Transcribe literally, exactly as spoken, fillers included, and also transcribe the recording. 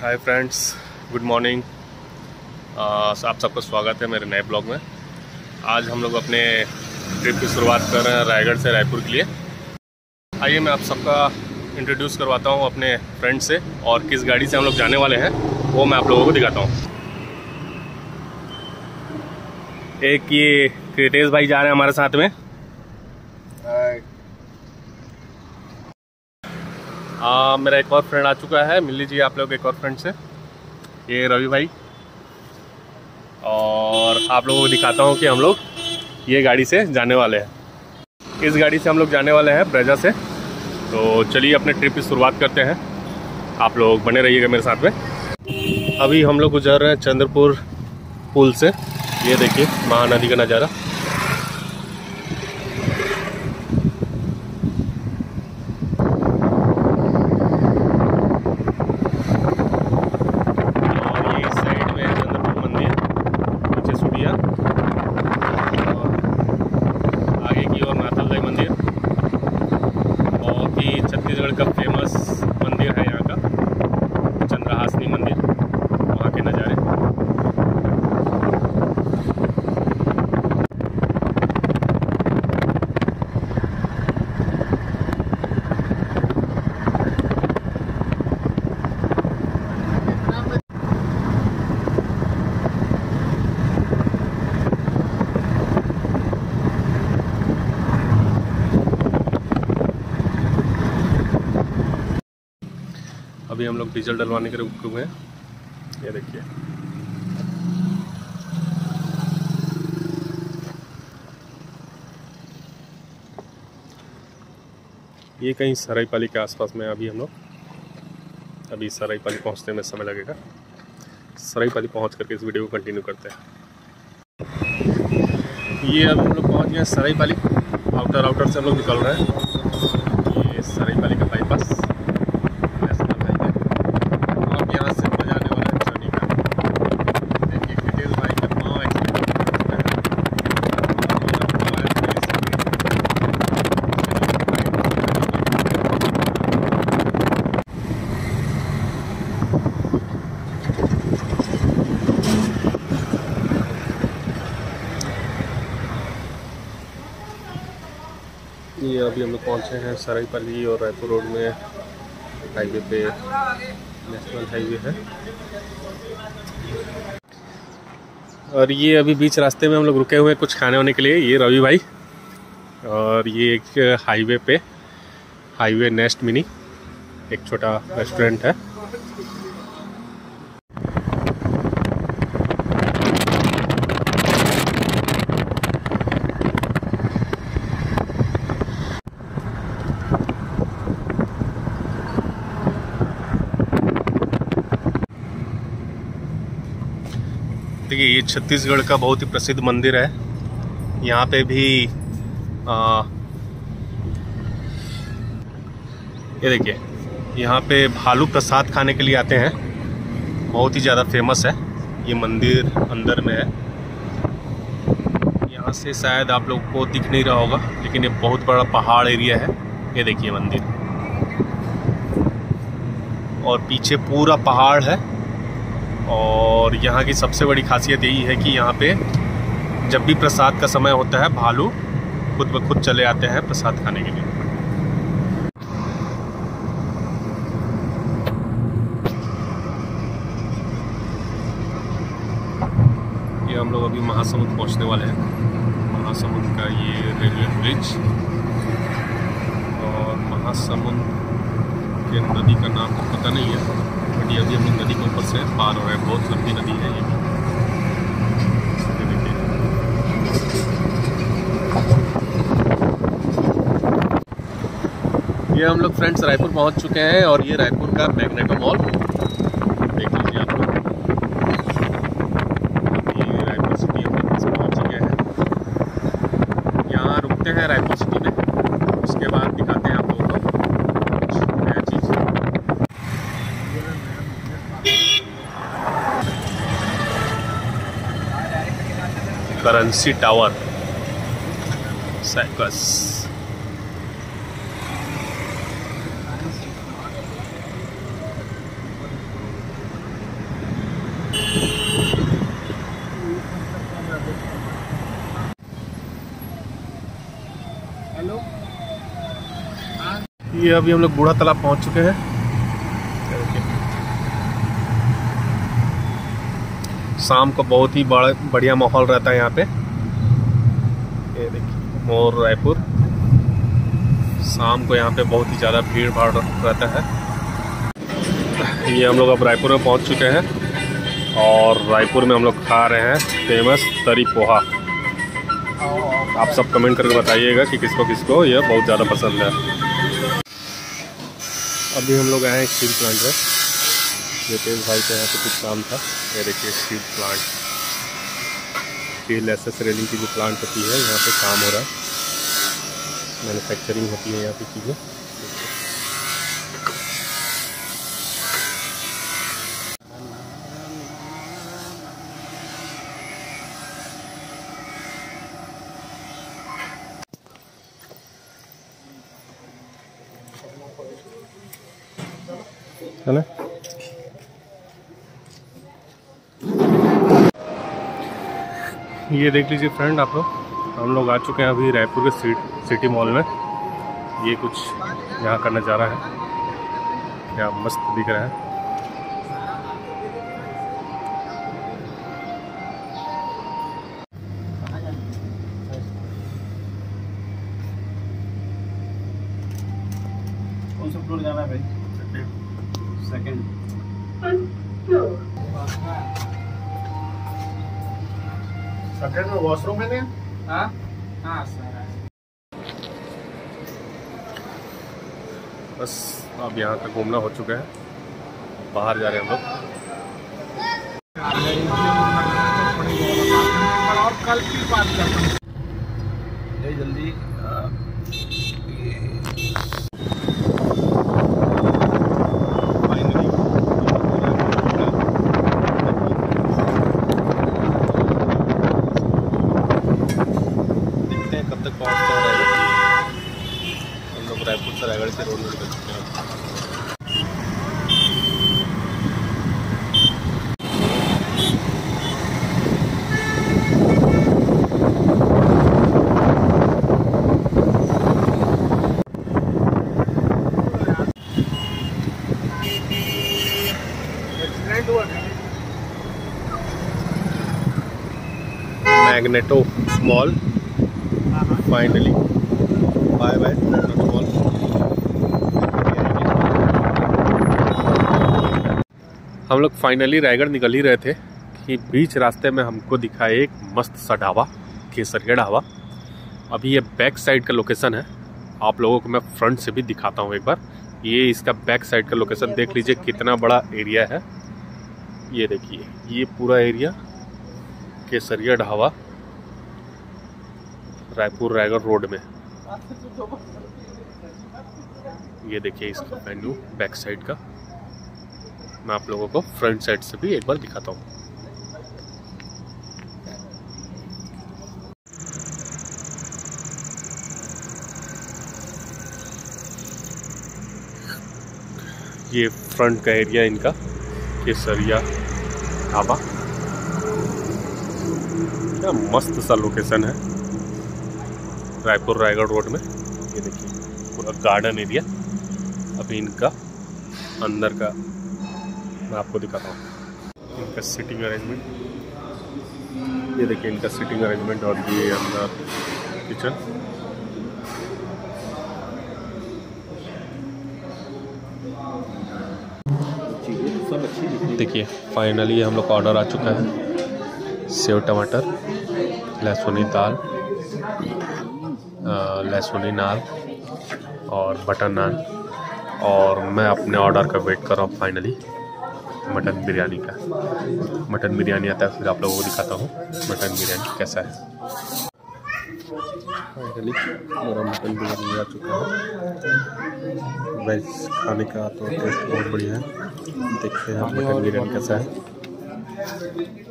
Hi friends, good morning. आप सबका स्वागत है मेरे नए ब्लॉग में। आज हम लोग अपने ट्रिप की शुरुआत कर रहे हैं रायगढ़ से रायपुर के लिए। आइए मैं आप सबका इंट्रोड्यूस करवाता हूँ अपने फ्रेंड से, और किस गाड़ी से हम लोग जाने वाले हैं वो मैं आप लोगों को दिखाता हूँ। एक ये क्रिटेश भाई जा रहे हैं हमारे साथ में। आ, मेरा एक और फ्रेंड आ चुका है, मिल लीजिए आप लोग एक और फ्रेंड से। ये रवि भाई। और आप लोगों को दिखाता हूँ कि हम लोग ये गाड़ी से जाने वाले हैं। इस गाड़ी से हम लोग जाने वाले हैं ब्रेजा से। तो चलिए अपने ट्रिप की शुरुआत करते हैं। आप लोग बने रहिएगा मेरे साथ में। अभी हम लोग गुजर रहे हैं चंद्रपुर पुल से। ये देखिए महानदी का नज़ारा। छत्तीसगढ़ का फेमस मंदिर है यहाँ का, चंद्रहासनी मंदिर। वहाँ के नज़ारे। अभी हम लोग डीजल डलवाने के लिए रुके हुए हैं। ये देखिए ये कहीं सरायपाली के आसपास में। अभी हम लोग अभी सरायपाली पहुंचने में समय लगेगा। सरायपाली पहुंच करके इस वीडियो को कंटिन्यू करते हैं। ये अब हम लोग पहुंच गए सरायपाली। आउटर आउटर से हम लोग निकल रहे हैं। ये सरायपाली का बाईपास ये अभी हम लोग पहुँचे हैं सरायपाली, और रायपुर रोड में हाईवे पे नेशनल हाईवे है। और ये अभी बीच रास्ते में हम लोग रुके हुए हैं कुछ खाने होने के लिए। ये रवि भाई, और ये एक हाईवे पे हाईवे नेस्ट मिनी एक छोटा रेस्टोरेंट है। देखिए ये छत्तीसगढ़ का बहुत ही प्रसिद्ध मंदिर है। यहाँ पे भी आ, ये देखिए यहाँ पे भालू प्रसाद खाने के लिए आते हैं। बहुत ही ज़्यादा फेमस है ये मंदिर, अंदर में है। यहाँ से शायद आप लोग को दिख नहीं रहा होगा, लेकिन ये बहुत बड़ा पहाड़ एरिया है। ये देखिए मंदिर, और पीछे पूरा पहाड़ है। और यहाँ की सबसे बड़ी खासियत यही है कि यहाँ पे जब भी प्रसाद का समय होता है, भालू खुद ब खुद चले आते हैं प्रसाद खाने के लिए। ये हम लोग अभी महासमुंद पहुँचने वाले हैं। महासमुंद का ये रेलवे ब्रिज, और महासमुंद के नदी का नाम तो पता नहीं है, बट ये अभी हम लोग नदी के ऊपर से पार हो रहे हैं। बहुत लंबी नदी है ये। ये हम लोग फ्रेंड्स रायपुर पहुंच चुके हैं, और ये रायपुर का मैग्नेटो मॉल देख लीजिए आप लोग। ये रायपुर सिटी हम लोग पहुंच चुके हैं। यहाँ रुकते हैं रायपुर सिटी में, उसके बाद दिखाते हैं आप लोगों को कुछ नया चीज़। Currency tower cycas. ये अभी हम लोग बूढ़ा तालाब पहुंच चुके हैं। शाम को बहुत ही बड़ा बढ़िया माहौल रहता है यहाँ पे। ये देखिए मोर रायपुर, शाम को यहाँ पे बहुत ही ज़्यादा भीड़ भाड़ रहता है। ये हम लोग अब रायपुर में पहुँच चुके हैं और रायपुर में हम लोग खा रहे हैं फेमस तरी पोहा। आप सब कमेंट करके बताइएगा कि किसको किसको ये बहुत ज़्यादा पसंद है। अभी हम लोग आए हैं स्टील प्लांट में। ये तेज भाई का यहाँ पे कुछ काम था। ये देखिए steel plant, steel S S railing की जो प्लांट होती है यहाँ पे काम हो रहा है, मैन्युफैक्चरिंग होती है यहाँ पे चीज़ें। है ना। ये देख लीजिए फ्रेंड आप लोग, हम लोग आ चुके हैं अभी रायपुर के सिटी मॉल में। ये कुछ यहाँ का नज़ारा है, क्या मस्त दिख रहा है। कौन सा फ्लोर जाना है भाई? सेकंड। सेकंड में वॉशरूम है ना? हाँ हाँ सर। बस अब यहाँ तक घूमना हो चुका है, बाहर जा रहे हैं हम लोग। और कल की बात करते हैं जल्दी। रायपुर से रायगढ़ के रोड में निकल चुके हैं। एक्सीडेंट हुआ था। Magneto mall finally, bye bye Magneto mall. हम लोग फाइनली रायगढ़ निकल ही रहे थे कि बीच रास्ते में हमको दिखा एक मस्त सा ढाबा, केसरिया ढाबा। अभी ये बैक साइड का लोकेशन है, आप लोगों को मैं फ्रंट से भी दिखाता हूँ एक बार। ये इसका बैक साइड का लोकेशन देख लीजिए, कितना बड़ा एरिया है। ये देखिए ये पूरा एरिया केसरिया ढाबा रायपुर रायगढ़ रोड में। ये देखिए इसका मेन्यू बैक साइड का। मैं आप लोगों को फ्रंट साइड से भी एक बार दिखाता हूँ। ये फ्रंट का एरिया इनका केसरिया ढाबा। क्या मस्त सा लोकेशन है रायपुर रायगढ़ रोड में। ये देखिए पूरा गार्डन एरिया। अभी इनका अंदर का मैं आपको दिखाता हूँ, इनका सिटिंग अरेंजमेंट। ये देखिए इनका सिटिंग अरेंजमेंट और ये अंदर किचन। देखिए फाइनली हम लोग का ऑर्डर आ चुका है। सेव टमाटर, लहसुनी दाल, लहसुनी नान और बटर नान। और मैं अपने ऑर्डर का वेट कर रहा हूँ फाइनली मटन बिरयानी का। मटन बिरयानी आता है, फिर आप लोगों को दिखाता हूँ मटन बिरयानी कैसा है। फाइनली मेरा मटन बिरयानी आ चुका है। वेज खाने का तो टेस्ट बहुत बढ़िया है। देखते हैं मटन बिरयानी कैसा है।